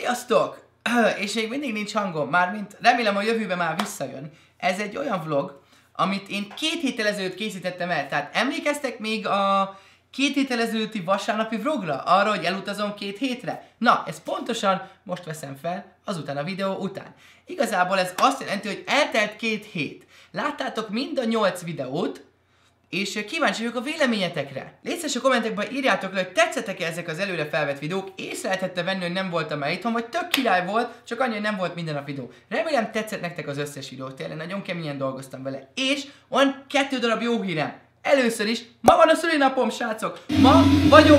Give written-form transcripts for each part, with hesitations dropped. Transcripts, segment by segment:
Sziasztok! És még mindig nincs hangom, mármint remélem a jövőben már visszajön. Ez egy olyan vlog, amit én 2 héttel ezelőtt készítettem el. Tehát emlékeztek még a 2 héttel ezelőtti vasárnapi vlogra? Arra, hogy elutazom 2 hétre? Na, ez pontosan most veszem fel, azután a videó után. Igazából ez azt jelenti, hogy eltelt 2 hét. Láttátok mind a 8 videót, és kíváncsi vagyok a véleményetekre. Légy szíves a kommentekben írjátok le, hogy tetszettek-e ezek az előre felvett videók, észre lehetett venni, hogy nem voltam el itthon, vagy tök király volt, csak annyi, hogy nem volt minden a videó. Remélem tetszett nektek az összes videó, tényleg nagyon keményen dolgoztam vele. És van 2 darab jó hírem. Először is, ma van a szülinapom, srácok! Ma vagyok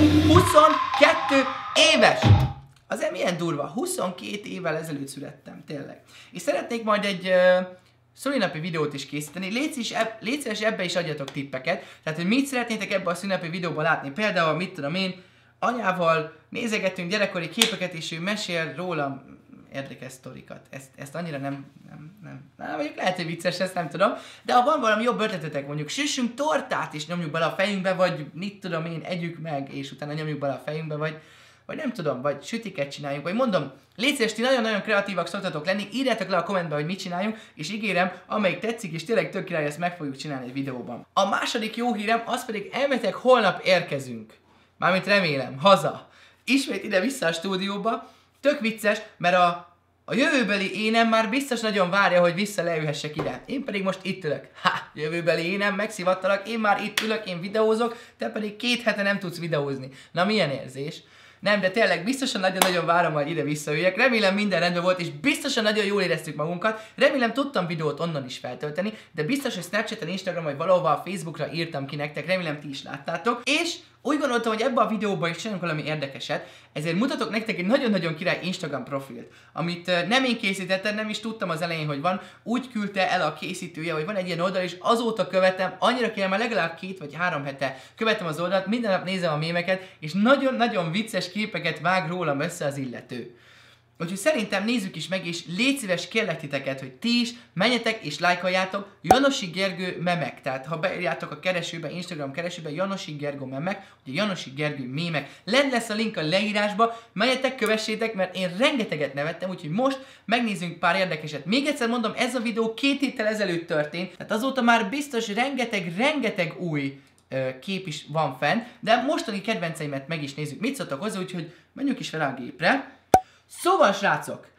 22 éves! Azért milyen durva, 22 évvel ezelőtt születtem, tényleg. És szeretnék majd egy szülinapi videót is készíteni. Légy szíves, ebbe is adjatok tippeket. Tehát, hogy mit szeretnétek ebbe a szülinapi videóban látni. Például, mit tudom én, anyával nézegetünk gyerekkori képeket, és ő mesél rólam érdekes sztorikat. Ezt annyira nem, mondjuk lehet, hogy vicces, ezt nem tudom. De ha van valami jobb ötletetek, mondjuk süssünk tortát, és nyomjuk bele a fejünkbe, vagy mit tudom én, együk meg, és utána nyomjuk bele a fejünkbe, vagy nem tudom, vagy sütiket csináljunk, vagy mondom, légy szíves, ti nagyon-nagyon kreatívak szoktatok lenni, írjátok le a kommentbe, hogy mit csináljunk, és ígérem, amelyik tetszik, és tényleg tök király, ezt meg fogjuk csinálni egy videóban. A második jó hírem, az pedig elmetek, holnap érkezünk. Mármint remélem, haza. Ismét ide-vissza a stúdióba, tök vicces, mert a jövőbeli énem már biztos nagyon várja, hogy vissza leülhessek ide. Én pedig most itt ülök. Jövőbeli énem, megszivattalak, én már itt ülök, én videózok, te pedig 2 hete nem tudsz videózni. Na milyen érzés? Nem, de tényleg biztosan nagyon-nagyon várom, hogy ide visszaüljek. Remélem minden rendben volt, és biztosan nagyon jól éreztük magunkat. Remélem tudtam videót onnan is feltölteni, de biztos, hogy Snapchaten, Instagram vagy valahova a Facebookra írtam ki nektek, remélem ti is láttátok. És úgy gondoltam, hogy ebbe a videóban is csinálunk valami érdekeset, ezért mutatok nektek egy nagyon-nagyon király Instagram profilt, amit nem én készítettem, nem is tudtam az elején, hogy van, úgy küldte el a készítője, hogy van egy ilyen oldal, és azóta követem, annyira király, már legalább 2 vagy 3 hete követem az oldalt, minden nap nézem a mémeket, és nagyon-nagyon vicces képeket vág rólam össze az illető. Úgyhogy szerintem nézzük is meg, és légy szíves, kérlek titeket, hogy ti is menjetek és lájkoljátok Janosi Gergő memek. Tehát ha beírjátok a keresőbe, Instagram keresőbe Janosi Gergő memek, ugye Janosi Gergő mémek. Lent lesz a link a leírásba, menjetek, kövessétek, mert én rengeteget nevettem, úgyhogy most megnézzünk pár érdekeset. Még egyszer mondom, ez a videó 2 héttel ezelőtt történt, tehát azóta már biztos rengeteg új kép is van fenn, de mostani kedvenceimet meg is nézzük. Mit szóltak hozzá, úgyhogy menjünk is fel a gépre. Szóval, srácok,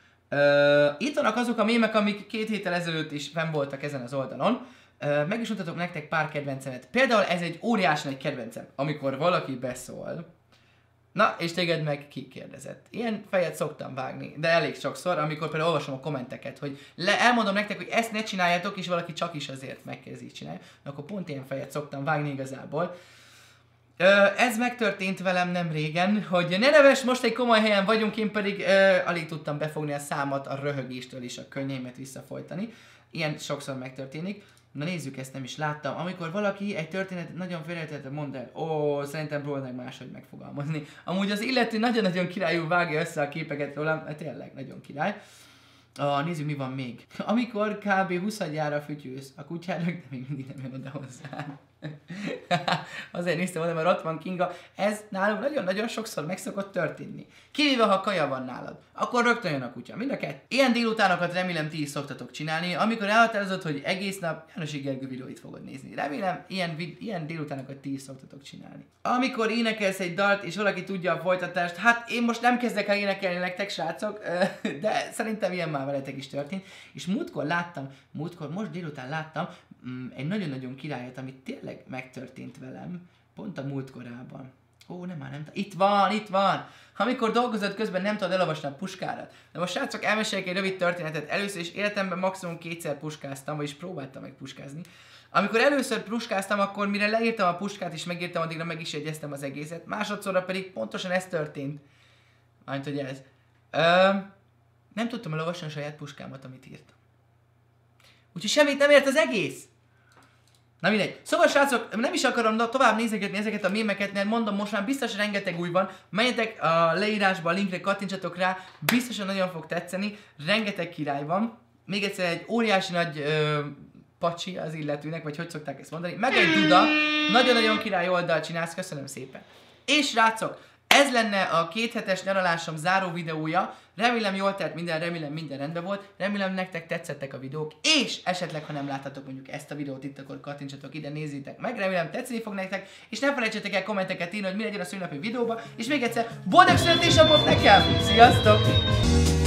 itt vannak azok a mémek, amik 2 héttel ezelőtt is fenn voltak ezen az oldalon. Meg is mutatok nektek pár kedvencemet. Például ez egy óriási nagy kedvencem, amikor valaki beszól. Na, és téged meg kikérdezett. Ilyen fejet szoktam vágni, de elég sokszor, amikor például olvasom a kommenteket, hogy elmondom nektek, hogy ezt ne csináljátok, és valaki csak is azért megkezd így csinálni. Akkor pont ilyen fejet szoktam vágni igazából. Ez megtörtént velem nem régen, hogy ne neves, most egy komoly helyen vagyunk, én pedig alig tudtam befogni a számat a röhögéstől és a könnyeimet visszafolytani. Ilyen sokszor megtörténik. Na nézzük, ezt nem is láttam. Amikor valaki egy történetet nagyon félreérthetően mond el, szerintem próbálnak máshogy megfogalmazni. Amúgy az illető nagyon-nagyon királyul vágja össze a képeket rólam, tényleg nagyon király. Nézzük, mi van még. Amikor kb. 20-adjára fütyülsz a kutyának, de még mindig nem jön oda hozzá. Azért néztem oda, mert ott van Kinga. Ez nálunk nagyon-nagyon sokszor meg szokott történni. Kivéve, ha kaja van nálad, akkor rögtön jön a kutya. Mind a kettő. Ilyen délutánokat remélem ti is szoktatok csinálni, amikor elhatározod, hogy egész nap Janosi Gergő videóit fogod nézni. Remélem, ilyen délutánokat ti is szoktatok csinálni. Amikor énekelsz egy dalt, és valaki tudja a folytatást, hát én most nem kezdek el énekelni nektek, srácok, de szerintem ilyen már veletek is történt. És most délután láttam egy nagyon-nagyon királyot, amit tényleg megtörtént velem, pont a múltkorában. Nem. Itt van! Amikor dolgozod közben nem tudod elolvasni a puskárat. De most srácok, elmesélek egy rövid történetet. Először is életemben maximum 2-szer puskáztam, vagyis próbáltam meg puskázni. Amikor először puskáztam, akkor mire leírtam a puskát és megírtam, addigra meg is jegyeztem az egészet. Másodszorra pedig pontosan ez történt. Majd, hogy ez. Nem tudtam elolvasni a saját puskámat, amit írtam. Úgyhogy semmit nem ért az egész. Na mindegy. Szóval, srácok, nem is akarom tovább nézegetni ezeket a mémeket, mert mondom, most már biztos rengeteg új van. Menjetek a leírásba, a linkre kattintsatok rá, biztosan nagyon fog tetszeni. Rengeteg király van. Még egyszer egy óriási nagy pacsi az illetőnek, vagy hogy szokták ezt mondani. Meg egy Duda. Nagyon-nagyon király oldalt csinálsz, köszönöm szépen. És srácok, Ez lenne a 2 hetes nyaralásom záró videója. Remélem jól telt minden, remélem minden rendben volt. Remélem nektek tetszettek a videók. És esetleg, ha nem láthatok mondjuk ezt a videót itt, akkor kattintsatok ide, nézzétek meg. Remélem tetszeni fog nektek. És ne felejtsetek el kommenteket írni, hogy mi legyen a szülinapi videóba. És még egyszer, boldog születésnapot nekem! Sziasztok!